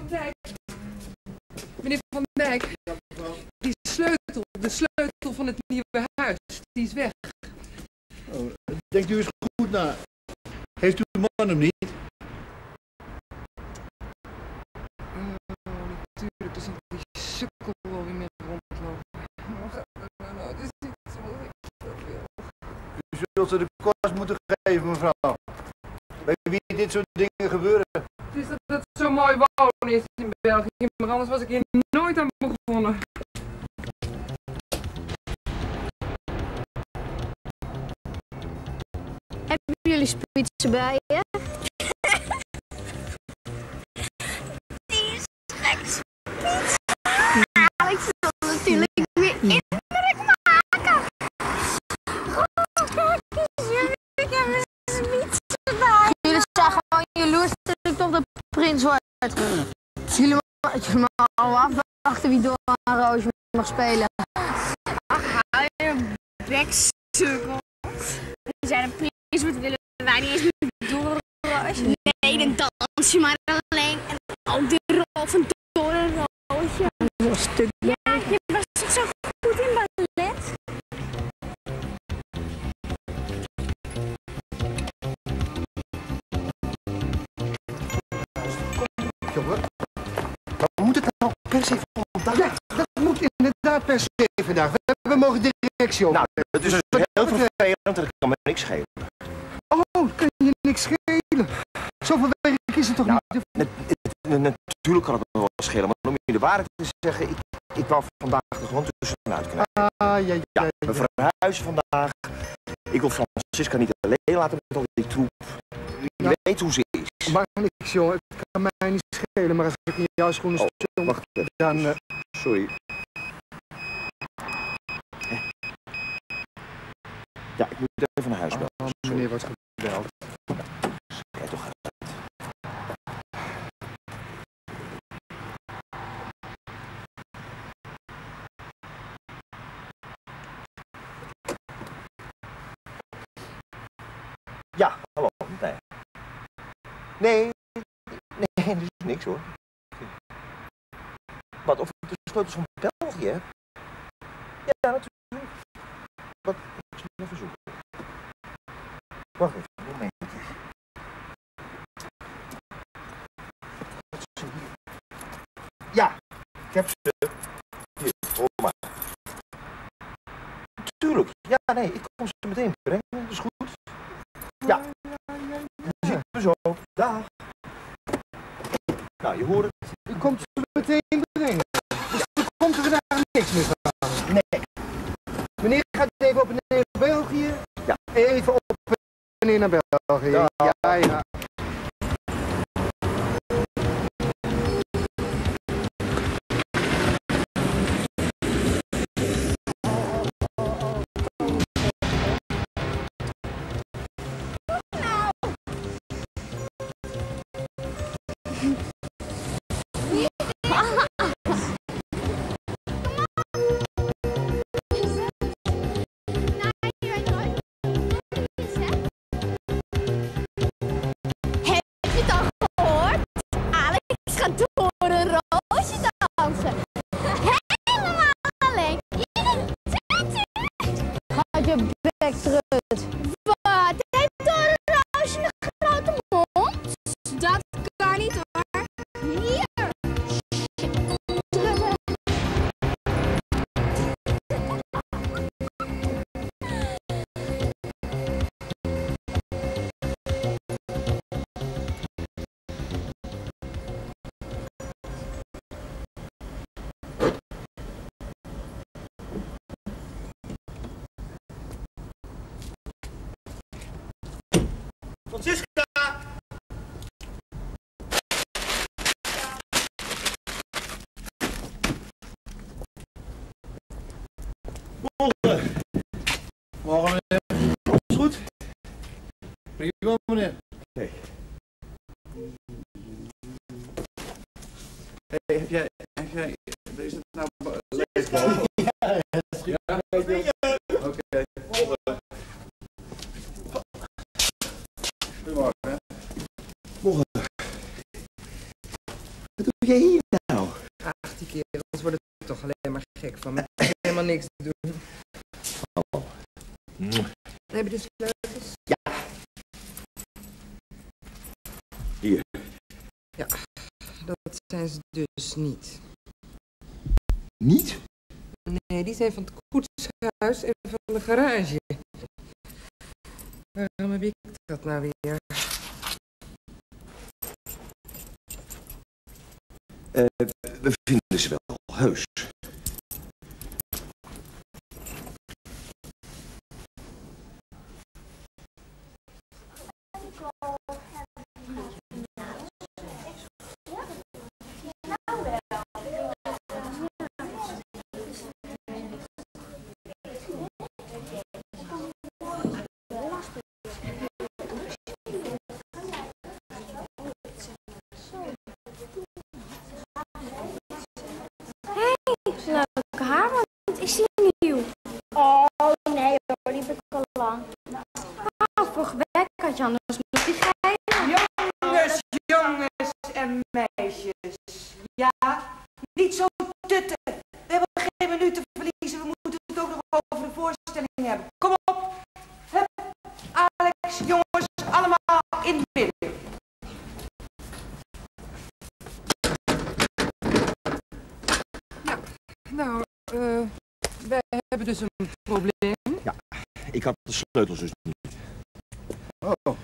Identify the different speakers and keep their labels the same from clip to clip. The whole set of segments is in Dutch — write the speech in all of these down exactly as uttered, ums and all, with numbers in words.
Speaker 1: Van Dijk. Meneer Van Dijk. Die sleutel, de sleutel van het nieuwe huis, die is weg.
Speaker 2: Oh, denkt u eens goed na. Heeft uw man hem niet?
Speaker 1: Oh, natuurlijk, dus die sukkel wel weer meer rondlopen. Nou, het is niet zoals ik dat wil.
Speaker 2: U zult ze de kost moeten geven, mevrouw. Weet wie dit soort dingen gebeuren?
Speaker 1: Het is dat het zo mooi wonen is in België, maar anders was ik hier nooit aan begonnen.
Speaker 3: Hebben jullie spitsen bij je? Die is gek spits. Nou, ik zal natuurlijk weer indruk maken. Oh, kijk eens, ik heb een spitsen bij. Jullie zijn gewoon jaloers dat ik toch de prins word. Jullie mogen al afwachten wie door een roosje mag spelen. Ach, hou je bek, sukkel. We zijn een prins, wat willen wij niet eens meer door een roosje? Nee, dan dans je maar alleen. En ook de rol van door een roosje. Een stuk. Ja, je was toch zo goed in ballet?
Speaker 4: Jongen, maar moet het nou per se vandaag? Ja, dat moet inderdaad per se vandaag. We, we mogen directie op.
Speaker 5: Nou, het is dus heel vervelend, dat kan me niks schelen.
Speaker 4: Oh, kan je niks schelen? Zoveel werk is het toch
Speaker 5: nou,
Speaker 4: niet?
Speaker 5: Natuurlijk kan het me wel schelen, maar om je de waarheid te zeggen, ik, ik wou vandaag er gewoon tussenuit knijpen.
Speaker 4: Ah, ja, ja, ja,
Speaker 5: ja, we verhuizen vandaag. Ik wil Francisca niet alleen laten met al die troep. Je ja. weet hoe ze is.
Speaker 4: Maar niks, jongen. Het kan mij niet schelen, maar als ik in jouw schoenen
Speaker 5: oh,
Speaker 4: stil,
Speaker 5: wacht even.
Speaker 4: dan... Uh...
Speaker 5: Sorry. Ja, ik moet even naar huis bellen.
Speaker 4: Oh, meneer wordt gebeld.
Speaker 5: Kijk toch uit. Ja, hallo. Nee. Nee, nee, er is niks hoor. Wat, of ik de sleutels van België heb? Ja, natuurlijk. Wat, ik zal even zoeken. Wacht even, een momentje. Ja, ik heb ze. Hier, hoor maar. Tuurlijk, ja, nee, ik kom ze meteen brengen, dat is goed. Ja, je ziet me zo. Dag. Nou, je hoort het.
Speaker 4: U komt ze meteen brengen. Dus er komt er vandaag niks meer van.
Speaker 5: Nee.
Speaker 4: Meneer gaat even op en neer naar België.
Speaker 5: Ja.
Speaker 4: Even op en neer naar België. Ja, ja. ja.
Speaker 3: Trut. Wat? Heeft door een roosje een grote mond? Dat kan niet hoor. Hier. Terug.
Speaker 5: Francisca!
Speaker 2: Morgen. Morgen, meneer. Alles goed? Prima, meneer.
Speaker 5: Nee. Hey, heb jij, heb jij, is het nou leesbal?
Speaker 2: Ja,
Speaker 5: ja. Oké. Okay. Goedemorgen. Morgen. Wat doe jij hier nou?
Speaker 1: Ach, die kerels worden er toch alleen maar gek van. Met helemaal niks te doen.
Speaker 5: Oh. Mm.
Speaker 1: Heb je de sleutels?
Speaker 5: Ja. Hier.
Speaker 1: Ja, dat zijn ze dus niet.
Speaker 5: Niet?
Speaker 1: Nee, die zijn van het koetshuis en van de garage. Waarom heb ik dat nou weer?
Speaker 5: Uh, we vinden ze wel, heus.
Speaker 3: Leuke haar, want is die nieuw? Oh, nee hoor, die heb ik al lang. Ah, vorige week had je anders nog die gegeven.
Speaker 6: Jongens, jongens en meisjes. Ja, niet zo tutten. We hebben geen minuut te verliezen. We moeten het ook nog over de voorstelling hebben. Kom op. Hup, Alex, jongens, allemaal in het midden.
Speaker 1: Nou, uh, wij hebben dus een probleem.
Speaker 5: Ja, ik had de sleutels dus niet.
Speaker 2: Oh.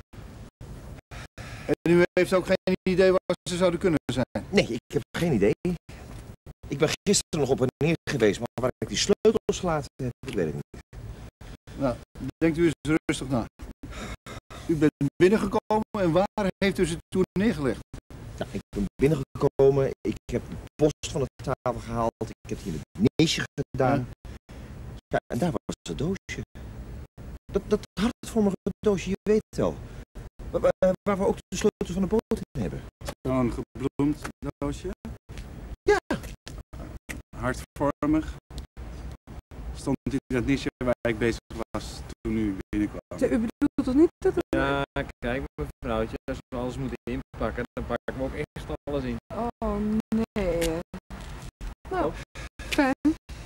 Speaker 2: En u heeft ook geen idee waar ze zouden kunnen zijn?
Speaker 5: Nee, ik heb geen idee. Ik ben gisteren nog op en neer geweest, maar waar ik die sleutels gelaten heb, ik weet het niet.
Speaker 2: Nou, denkt u eens rustig na. U bent binnengekomen en waar heeft u ze toen neergelegd?
Speaker 5: Ja, ik ben binnengekomen, ik heb de post van de tafel gehaald, ik heb hier het neesje gedaan. Ja. Ja, en daar was het doosje. Dat, dat hartvormige doosje, je weet het wel. Waar, waar we ook de sleutels van de boot in hebben.
Speaker 7: Zo'n gebloemd doosje?
Speaker 5: Ja.
Speaker 7: Hartvormig. Stond in dat nisje waar ik bezig was toen u binnenkwam.
Speaker 1: Ja, u bedoelt toch niet dat het...
Speaker 8: Ja, kijk mevrouwtje, als we alles moeten inpakken, dan pakken we ook echt alles in.
Speaker 1: Oh, nee. Nou, fijn.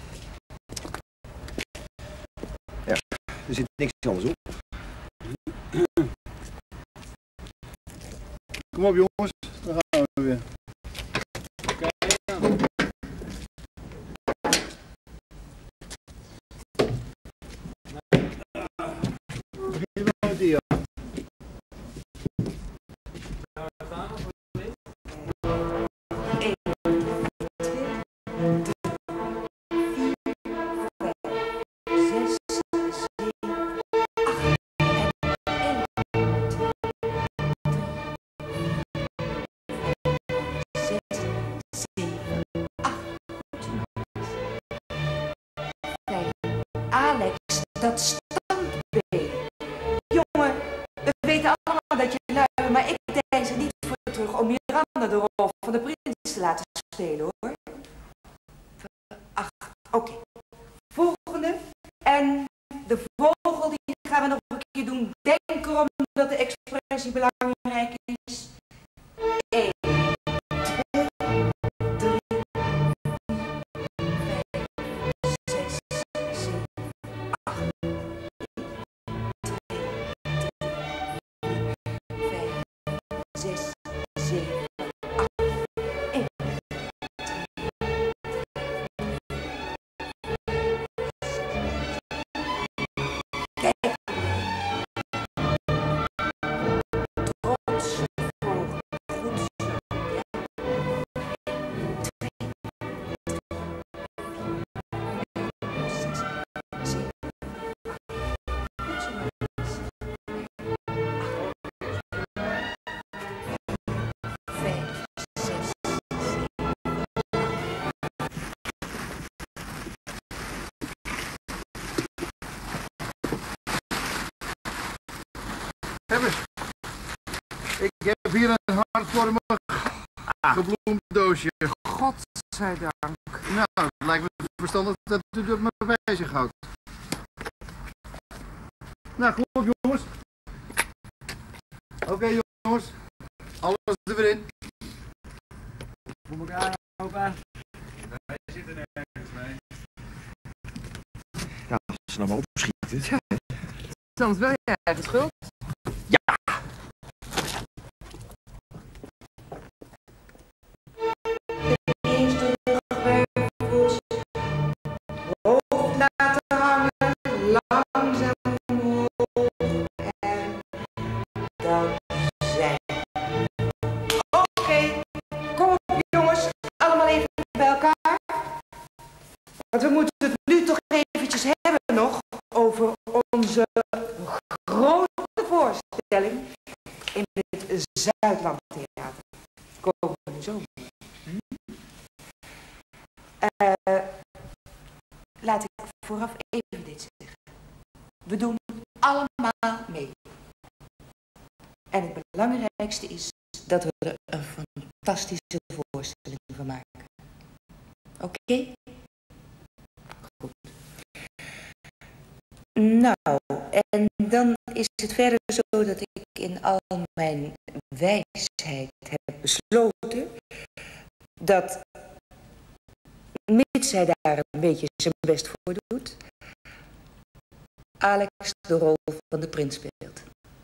Speaker 5: Ja, er zit niks anders op.
Speaker 2: Kom op jongens, dan gaan we weer.
Speaker 7: Kijk dan.
Speaker 2: Begin maar met die, ja.
Speaker 6: Alex, dat standbeen. Jongen, we weten allemaal dat je lui, maar ik deins er niet voor terug om Miranda de rol van de prins te laten spelen, hoor. Ach, oké. Okay. Volgende. En de vogel die gaan we nog een keer doen. Denk erom dat de expressie belangrijk is. Eén, twee, drie, vier, vijf, zes, zeven, acht. Zes, zeven, acht. Eén, kijk. Trots vogel. Goed zo.
Speaker 2: Hebbers, ik heb hier een hartvormig gebloemd doosje.
Speaker 1: Godzijdank.
Speaker 2: Nou, het lijkt me verstandig dat u dat maar bij zich houdt. Nou, kom op jongens. Oké okay, jongens, alles er weer in.
Speaker 8: Kom elkaar, opa. Wij zitten nergens mee.
Speaker 5: Ja, als ze nou maar opschieten.
Speaker 1: Soms wel je eigen schuld.
Speaker 5: Ja!
Speaker 6: Eerst de rug bij je voet. Hoofd laten hangen, langzaam omhoog. En dan zijn. Oké, okay. Kom op jongens, allemaal even bij elkaar. Want we moeten het nu toch eventjes hebben nog over onze grote voorstelling in het Zuidlandtheater. Komende zomer. Hm? Uh, laat ik vooraf even dit zeggen. We doen allemaal mee. En het belangrijkste is dat we er een fantastische voorstelling van maken. Oké? Okay? Goed. Nou, en dan is het verder zo dat ik in al mijn wijsheid heb besloten dat, mits hij daar een beetje zijn best voor doet, Alex de rol van de prins speelt.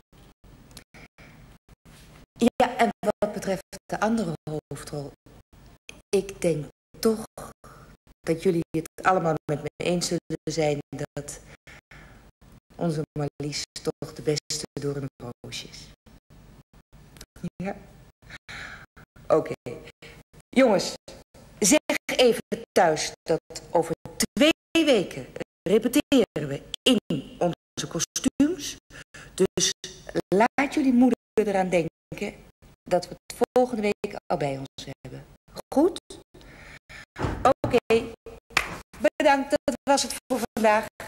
Speaker 6: Ja, en wat betreft de andere hoofdrol, ik denk toch dat jullie het allemaal met me eens zullen zijn dat onze Marlies toch de beste door een roosje is. Ja? Oké. Okay. Jongens, zeg even thuis dat over twee weken repeteren we in onze kostuums. Dus laat jullie moeder eraan denken dat we het volgende week al bij ons hebben. Goed? Oké. Okay. Bedankt, dat was het voor vandaag.